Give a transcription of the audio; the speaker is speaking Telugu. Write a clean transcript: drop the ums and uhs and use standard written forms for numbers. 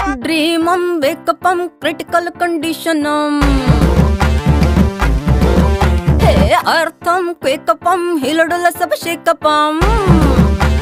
డ్రీమం వేకపం క్రిటికల్ కండిషనం హే అర్థం క్వేకపం హిలడుల సభ శేకపం